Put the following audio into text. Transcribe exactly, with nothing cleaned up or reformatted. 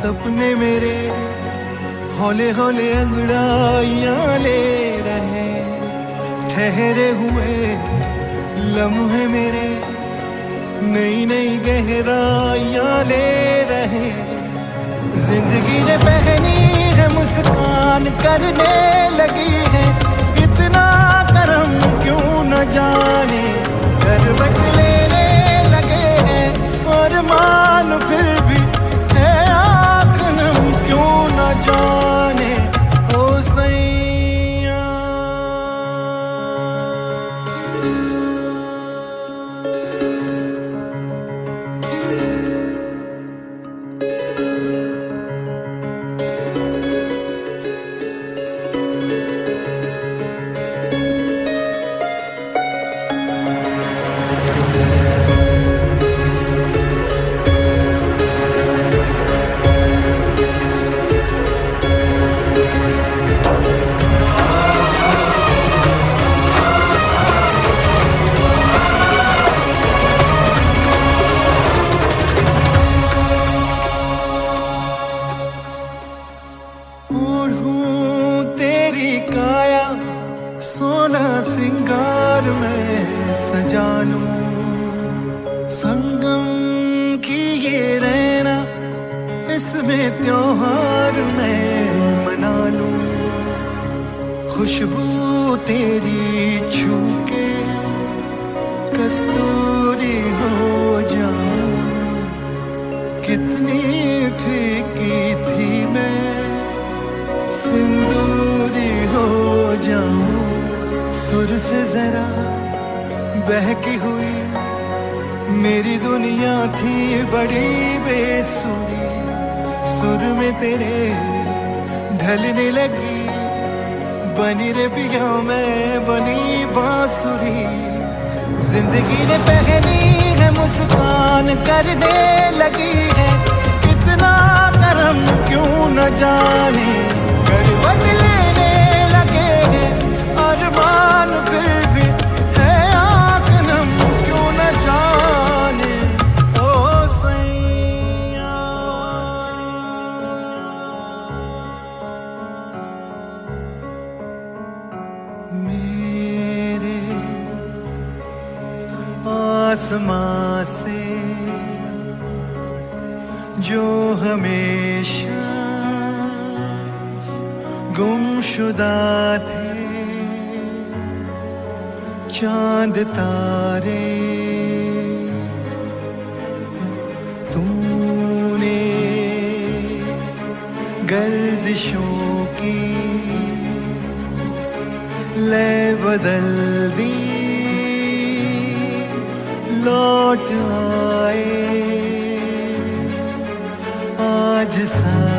सपने मेरे हौले हौले अंगड़ाइयां ले रहे, ठहरे हुए लम्हे मेरे नई नई गहराइयां ले रहे। जिंदगी ने पहनी है मुस्कान करने लगी है, इतना करम क्यों न जाने करवट लेने लगे हैं। और मान फिर भी है आँख नम क्यों न जाने ओ सैया। सोना सिंगार में सजा लूं, संगम की ये रहना इसमें त्योहार में मना लूं। खुशबू तेरी छू के कस्तूरी हो जाऊं, कितनी फीकी थी मैं सिंदूरी हो जाऊं। सुर से जरा बहकी हुई मेरी दुनिया थी बड़ी बेसुरी, सुर में तेरे ढलने लगी बनी रे पिया मैं बनी बांसुरी। जिंदगी ने पहनी है मुस्कान करने लगी है, इतना करम क्यों न जाने करवट लेने लगे हैं। अरमान फिर भी है आँख नम क्यों न जाने ओ सैया। मेरे आसमां से जो हमेशा गुमशुदा थे चांद तारे, तूने गर्दिशों की लय बदल दी, लौट आए आज सा